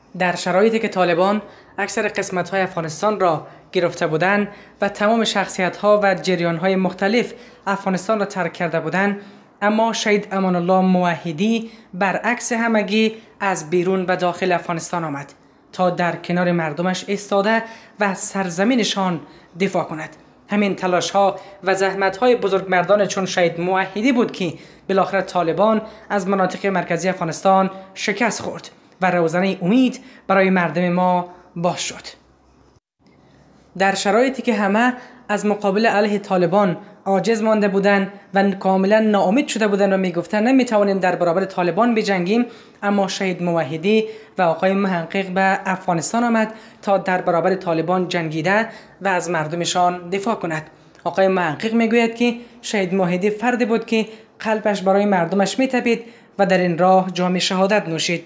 در شرایطی که طالبان اکثر قسمت‌های افغانستان را گرفته بودند و تمام شخصیت‌ها و جریان‌های مختلف افغانستان را ترک کرده بودند، اما شهید امان الله موحدی برعکس همگی از بیرون و داخل افغانستان آمد تا در کنار مردمش ایستاده و از سرزمینشان دفاع کند. همین تلاش‌ها و زحمت‌های بزرگمردان چون شهید موحدی بود که بالاخره طالبان از مناطق مرکزی افغانستان شکست خورد و روزنه امید برای مردم ما باز شد. در شرایطی که همه از مقابله علیه طالبان عاجز مانده بودند و کاملا ناامید شده بودند و میگفتند نمیتوانیم در برابر طالبان بجنگیم، اما شهید موحدی و آقای محقق به افغانستان آمد تا در برابر طالبان جنگیده و از مردمشان دفاع کند. آقای محقق میگوید که شهید موحدی فردی بود که قلبش برای مردمش میتپید و در این راه جام شهادت نوشید.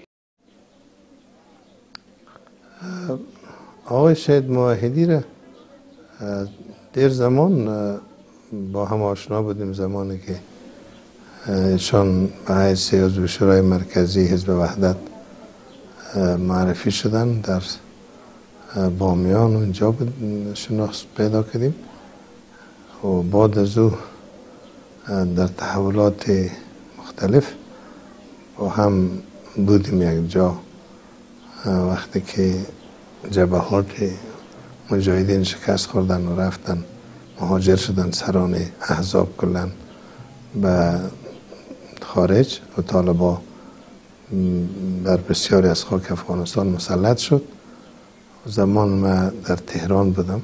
آقای شهید موحدی را دیر زمان با هم آشنا بودیم، زمانی که ایشان به حیث عضو شورای مرکزی حزب وحدت معرفی شدن در بامیان و اینجا شناخت پیدا کردیم و بعد از او در تحولات مختلف با هم بودیم یک جا. وقتی که جبهات مجاهدین شکست خوردن و رفتن مهاجر شدن سران احزاب کلن به خارج و طالبا بر بسیاری از خاک افغانستان مسلط شد. زمان ما در تهران بودم،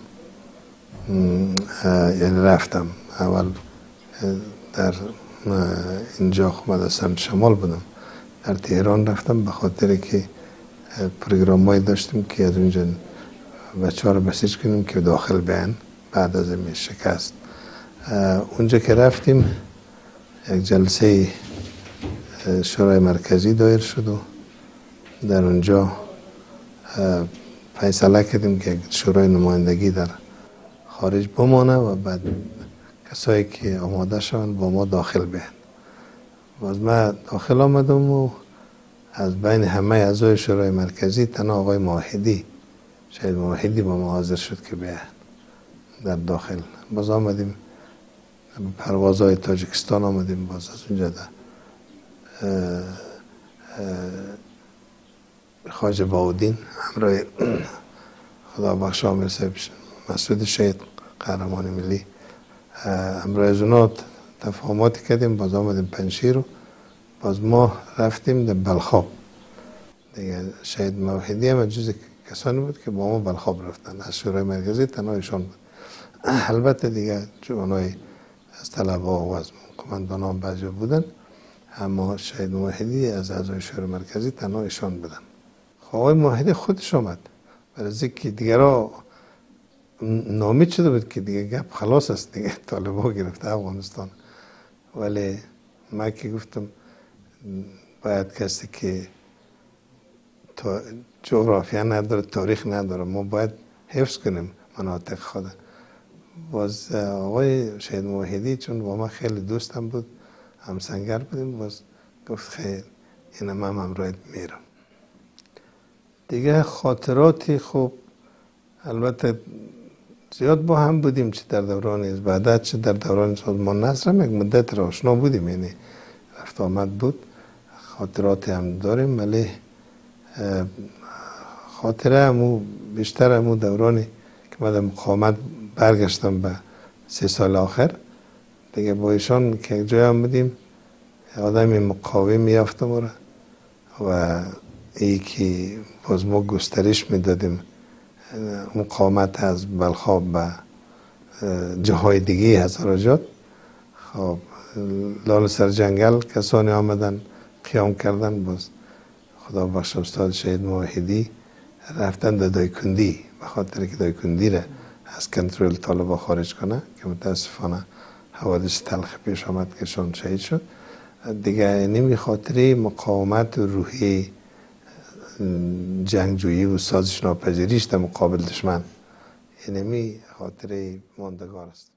یعنی رفتم اول در اینجا مدرسه شمال بودم، در تهران رفتم به خاطر که پروگرامایی داشتیم که از اونجا بچه‌ها رو بسیج کنیم که داخل بیان بعد از این شکست. اونجا که رفتیم یک جلسه شورای مرکزی دایر شد و در اونجا فیصله کردیم که شورای نمایندگی در خارج بمانه و بعد کسایی که آماده شوند با ما داخل بیان. باز ما داخل آمدم و از بین همه اعضای شورای مرکزی تنها آقای موحدی، شهید موحدی با ما حاضر شد که بیان در داخل. باز آمدیم پروازهای تاجیکستان آمدیم، باز از اونجا در خواجه باودین همراه خدا بخش عامر صاحب مسعود شهید قهرمان ملی همراه از اونا تفاهماتی کردیم. باز آمدیم پنجشیر و باز ما رفتیم در بلخاب دیگه. شهید موحدی هم جز کسانی بود که با ما بلخاب رفتن، از شورای مرکزی تنها ایشان بود. البته دیگه جوانای از طلبا و از قماندانان بعضی بودن، اما شهید موحدی از اعضای شورای مرکزی تنها ایشان بودن. آقای موحدی خودش آمد برای از اینکه دیگرها ناامید شده بود که دیگه گپ خلاص است، دیگه طالبا گرفته افغانستان. ولی من که گفتم باید کسی که جغرافیا نداره، تاریخ نداره، ما باید حفظ کنیم مناطق خود. باز آقای شهید موحدی چون با ما خیلی دوستم بود، همسنگر بودیم، باز گفت خیر این من همراهت میرم. دیگه خاطراتی خوب البته زیاد با هم بودیم، چه در دوران حزب وحدت چه در دوران سازمان نصر هم یک مدت را آشنا بودیم، یعنی رفت آمد بود. خاطراتی هم داریم، ولی خاطره همو بیشتر همو دورانی که من در مقاومت برگشتم به 3 سال آخر دیگه با ایشان که یک جای هم بودیم، آدم مقاوم یافتم و ای که باز ما گسترش میدادیم مقاومت از بلخاب به جاهای دیگه هزاراجات. خب لال سر جنگل کسانی آمدن قیام کردن، باز خدا بخش استاد شهید موحدی رفتن در دایکندی به خاطر که دایکندی را از کنترل طالبا خارج کنه که متاسفانه حوادث تلخ پیش آمد که شون شهید شد. دیگه نمی خاطره مقاومت و روحی جنگجویی و سازش ناپذیریش در مقابل دشمن، اینمی خاطره ماندگار است.